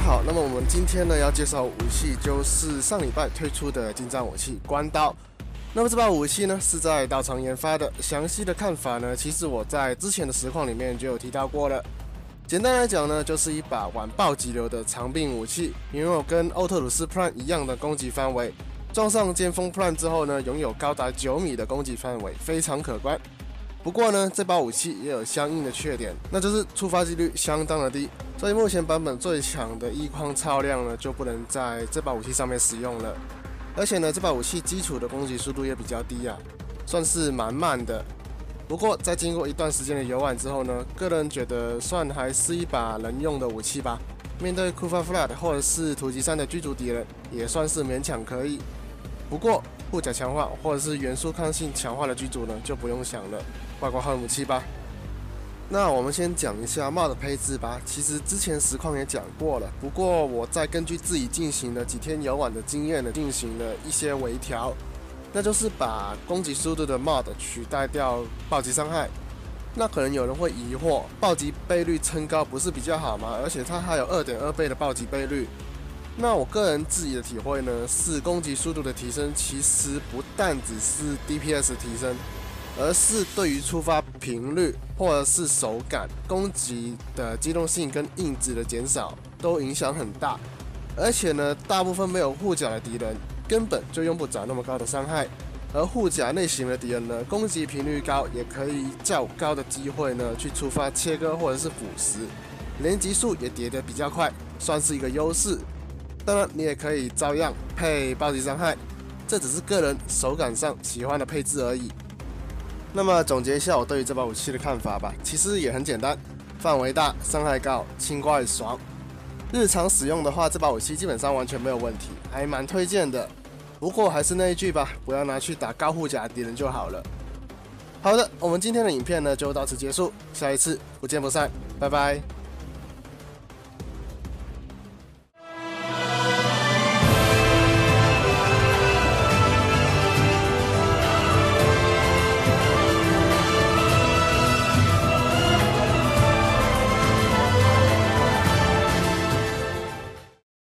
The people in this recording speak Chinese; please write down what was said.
好，那么我们今天呢要介绍武器就是上礼拜推出的近战武器关刀。那么这把武器呢是在道场研发的，详细的看法呢，其实我在之前的实况里面就有提到过了。简单来讲呢，就是一把晚爆击流的长柄武器，拥有跟欧特鲁斯 Prime 一样的攻击范围，撞上尖峰 Prime 之后呢，拥有高达9米的攻击范围，非常可观。不过呢，这把武器也有相应的缺点，那就是触发几率相当的低，所以目前版本最强的1框超量呢就不能在这把武器上面使用了。而且呢，这把武器基础的攻击速度也比较低啊，算是蛮慢的。不过在经过一段时间的游玩之后呢，个人觉得算还是一把能用的武器吧。面对库法 Flat 或者是突击3的居族敌人，也算是勉强可以。不过护甲强化或者是元素抗性强化的居族呢，就不用想了。外挂换武器吧。那我们先讲一下 mod 配置吧。其实之前实况也讲过了，不过我再根据自己进行了几天游玩的经验呢，进行了一些微调，那就是把攻击速度的 mod 取代掉暴击伤害。那可能有人会疑惑，暴击倍率撑高不是比较好吗？而且它还有2.2倍的暴击倍率。那我个人自己的体会呢，是攻击速度的提升其实不但只是 DPS 提升，而是对于触发频率或者是手感、攻击的机动性跟硬质的减少都影响很大。而且呢，大部分没有护甲的敌人根本就用不着那么高的伤害，而护甲类型的敌人呢，攻击频率高，也可以较高的机会呢去触发切割或者是腐蚀，连击数也叠得比较快，算是一个优势。当然，你也可以照样配暴击伤害，这只是个人手感上喜欢的配置而已。那么总结一下我对于这把武器的看法吧，其实也很简单，范围大，伤害高，轻快爽。日常使用的话，这把武器基本上完全没有问题，还蛮推荐的。不过还是那一句吧，不要拿去打高护甲的敌人就好了。好的，我们今天的影片呢就到此结束，下一次不见不散，拜拜。